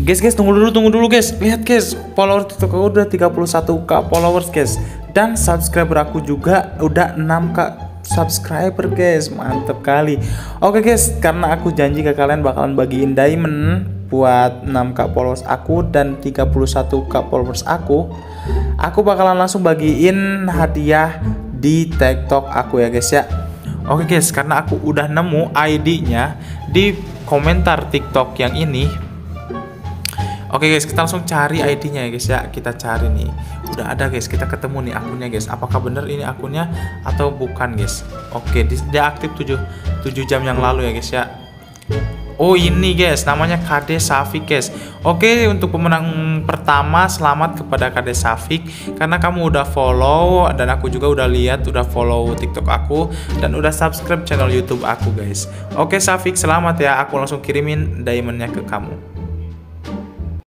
Guys, tunggu dulu guys. Lihat guys, follower TikTok aku udah 31k followers guys. Dan subscriber aku juga udah 6k subscriber guys. Mantep kali. Oke guys, karena aku janji ke kalian bakalan bagiin diamond buat 6k followers aku dan 31k followers aku bakalan langsung bagiin hadiah di TikTok aku ya guys ya. Oke guys, karena aku udah nemu ID-nya di komentar TikTok yang ini. Oke guys, kita langsung cari ID-nya ya guys ya. Kita cari nih. Udah ada guys, kita ketemu nih akunnya guys. Apakah bener ini akunnya atau bukan guys? Oke, dia aktif 7 jam yang lalu ya guys ya. Oh ini guys, namanya KD Safik guys. Oke, untuk pemenang pertama selamat kepada KD Safik karena kamu udah follow dan aku juga udah lihat udah follow TikTok aku dan udah subscribe channel YouTube aku guys. Oke Safik, selamat ya. Aku langsung kirimin diamondnya ke kamu.